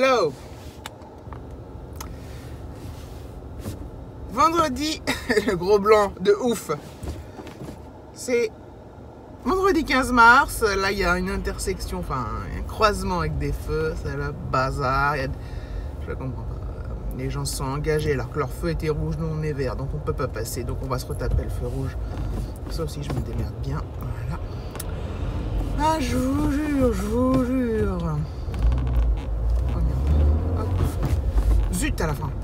Hello. Vendredi, le gros blanc de ouf. C'est vendredi 15 mars. Là, il y a une intersection, enfin un croisement avec des feux. C'est le bazar. Je comprends pas. Les gens se sont engagés alors que leur feu était rouge, nous on est vert, donc on peut pas passer. Donc on va se retaper le feu rouge. Sauf si je me démerde bien. Voilà. Ah, je vous jure, je vous jure. Oh merde. Hop. Zut à la fin.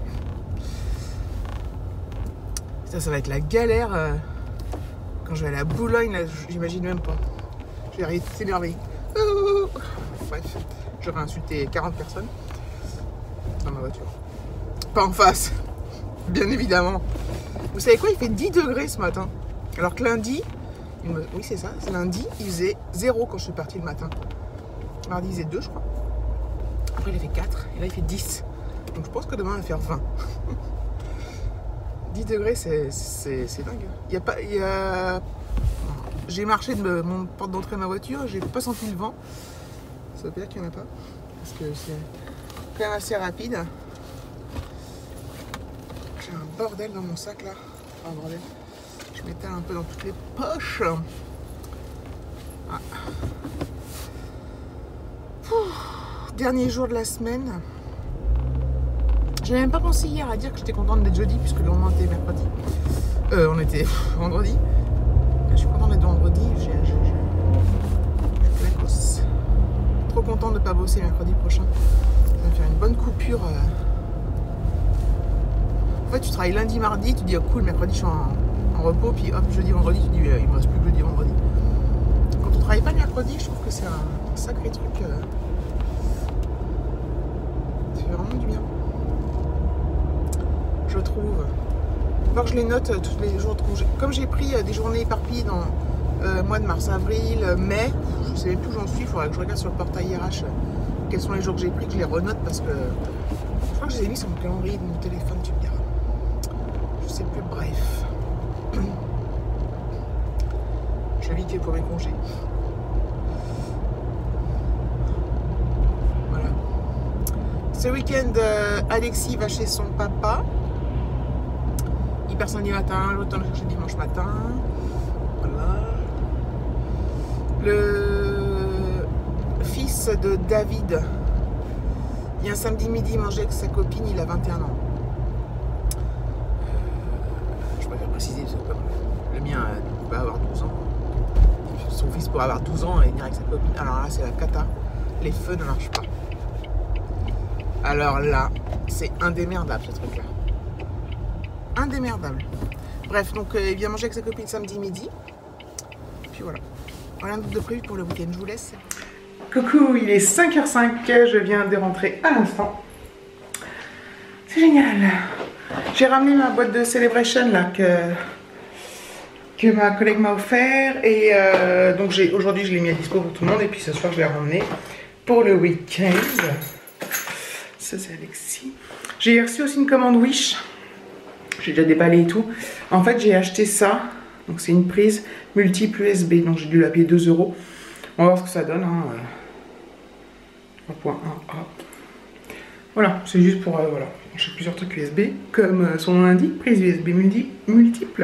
Ça va être la galère quand je vais aller à Boulogne, là, j'imagine même pas. Je vais arriver tout énervé. Bref, j'aurais insulté 40 personnes dans ma voiture. Pas en face, bien évidemment. Vous savez quoi, il fait 10 degrés ce matin. Alors que lundi, oui c'est ça, c'est lundi, il faisait 0 quand je suis partie le matin. Mardi il faisait 2 je crois. Après il a fait 4 et là il fait 10. Donc je pense que demain il va faire 20. 10 degrés c'est dingue. J'ai marché de mon porte d'entrée de ma voiture, j'ai pas senti le vent. Ça veut dire qu'il n'y en a pas. Parce que c'est quand même assez rapide. J'ai un bordel dans mon sac là. Enfin, un bordel. Je m'étale un peu dans toutes les poches. Ah. Dernier jour de la semaine. J'avais même pas pensé hier à dire que j'étais contente d'être jeudi puisque le lendemain était mercredi. On était vendredi. Je suis contente d'être vendredi. Je claquosse. Trop contente de ne pas bosser mercredi prochain. Ça va faire une bonne coupure. En fait, tu travailles lundi, mardi, tu dis oh cool, mercredi je suis en repos, puis hop, jeudi, vendredi, tu dis il me reste plus que jeudi, vendredi. Quand on travaille pas le mercredi, je trouve que c'est un sacré truc. Ça fait vraiment du bien. Je trouve. Alors que je les note tous les jours de congé. Comme j'ai pris des journées éparpillées dans mois de mars, avril, mai, je sais même plus où j'en suis, il faudrait que je regarde sur le portail RH quels sont les jours que j'ai pris, que je les renote parce que je crois que je les ai mis sur mon calendrier de mon téléphone, tu me diras. Je sais plus, bref. Je vais vite pour mes congés. Voilà. Ce week-end, Alexis va chez son papa. Il perd samedi matin, l'autre le chercher dimanche matin. Voilà. Le fils de David vient samedi midi manger avec sa copine, il a 21 ans. Je préfère préciser parce que comme le mien va avoir 12 ans. Son fils pourra avoir 12 ans et venir avec sa copine. Alors là, c'est la cata. Les feux ne marchent pas. Alors là, c'est indémerdable ce truc-là. Indémerdable. Bref, donc il vient manger avec sa copine samedi midi. Puis voilà. Rien d'autre de prévu pour le week-end. Je vous laisse. Coucou, il est 5h05. Je viens de rentrer à l'instant. C'est génial. J'ai ramené ma boîte de Celebration là que ma collègue m'a offert et donc aujourd'hui je l'ai mis à dispo pour tout le monde et puis ce soir je l'ai ramené pour le week-end. Ça c'est Alexis. J'ai reçu aussi une commande Wish. J'ai déjà déballé et tout. En fait j'ai acheté ça. Donc c'est une prise multiple USB. Donc j'ai dû la payer 2 €. On va voir ce que ça donne. Hein. 3.1A. Voilà, c'est juste pour voilà. J'ai plusieurs trucs USB. Comme son nom l'indique, prise USB multiple.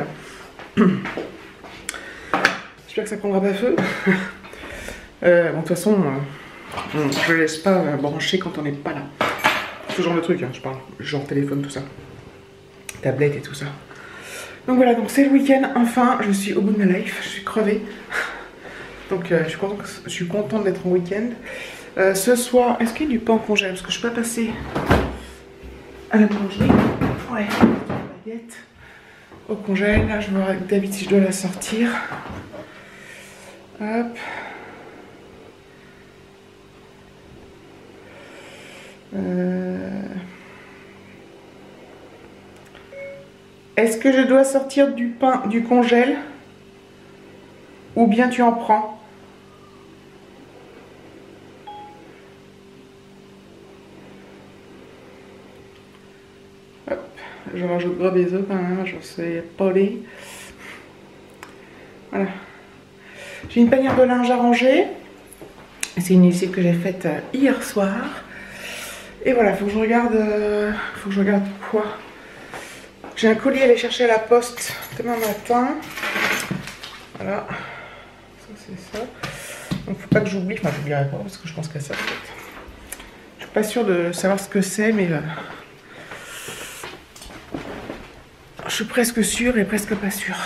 J'espère que ça prendra pas feu. Bon, de toute façon, je ne laisse pas brancher quand on n'est pas là. Ce genre de truc, hein, je parle. Genre téléphone, tout ça. Tablette et tout ça. Donc voilà, donc c'est le week-end. Enfin, je suis au bout de ma life. Je suis crevée. Donc je suis contente d'être en week-end. Ce soir, est-ce qu'il y a du pain en congèle? Parce que je ne peux pas passer à la boulangerie. Ouais, la baguette. Au congèle, là je vais voir avec David si je dois la sortir. Hop. Est-ce que je dois sortir du pain du congèle ou bien tu en prends? Hop. Je rajoute gros des œufs quand même, je sais poli. Voilà. J'ai une panière de linge à ranger. C'est une lessive que j'ai faite hier soir. Et voilà, faut que je regarde quoi. J'ai un colis à aller chercher à la poste demain matin. Voilà. Ça c'est ça. Donc faut pas que j'oublie, enfin j'oublierai pas parce que je pense qu'à ça en fait. Je suis pas sûre de savoir ce que c'est, mais je suis presque sûre et presque pas sûre.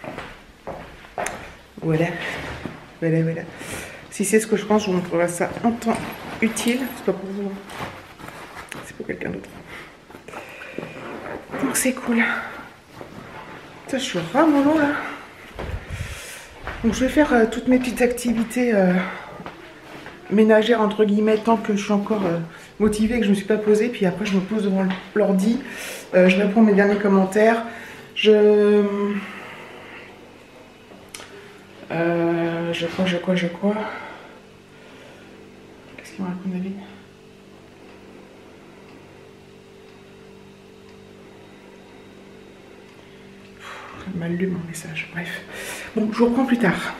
Voilà. Voilà. Si c'est ce que je pense, je vous montrerai ça en temps utile. C'est pas pour vous, c'est pour quelqu'un d'autre. Donc c'est cool. Putain, je suis ramollo là. Donc je vais faire toutes mes petites activités ménagères entre guillemets tant que je suis encore motivée et que je ne me suis pas posée. Puis après je me pose devant l'ordi, je réponds à mes derniers commentaires. Je quoi. Qu'est-ce qu'il me raconte David? Ça m'a lu mon message, bref. Bon, je vous reprends plus tard.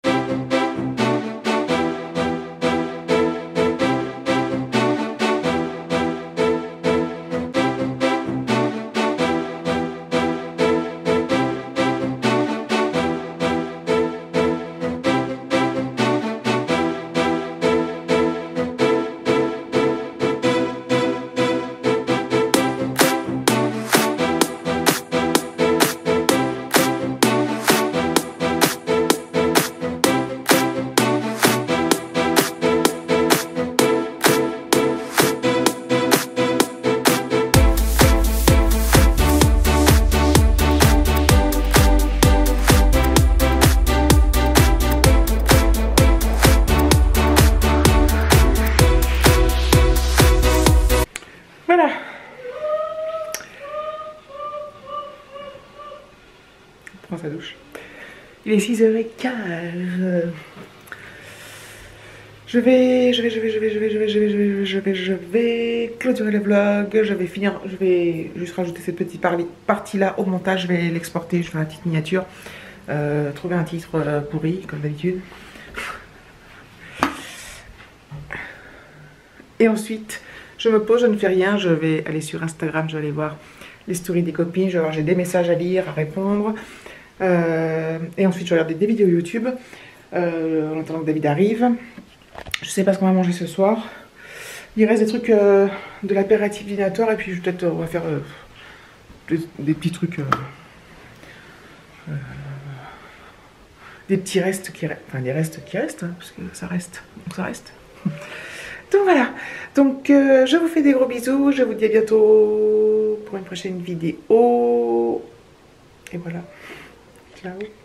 Voilà. On prend sa douche. Il est 6h15. Je vais clôturer le vlog. Je vais finir. Je vais juste rajouter cette petite partie là au montage. Je vais l'exporter. Je vais faire une petite miniature. Trouver un titre pourri comme d'habitude. Et ensuite, je me pose, je ne fais rien. Je vais aller sur Instagram. Je vais aller voir les stories des copines. Je vais voir, j'ai des messages à lire, à répondre. Et ensuite, je vais regarder des vidéos YouTube. En attendant que David arrive. Je sais pas ce qu'on va manger ce soir. Il reste des trucs de l'apéritif dînatoire. Et puis peut-être on va faire des petits trucs. Des petits restes qui restent. Enfin des restes qui restent. Hein, parce que ça reste. Donc ça reste. Donc voilà. Donc je vous fais des gros bisous. Je vous dis à bientôt pour une prochaine vidéo. Et voilà. Ciao.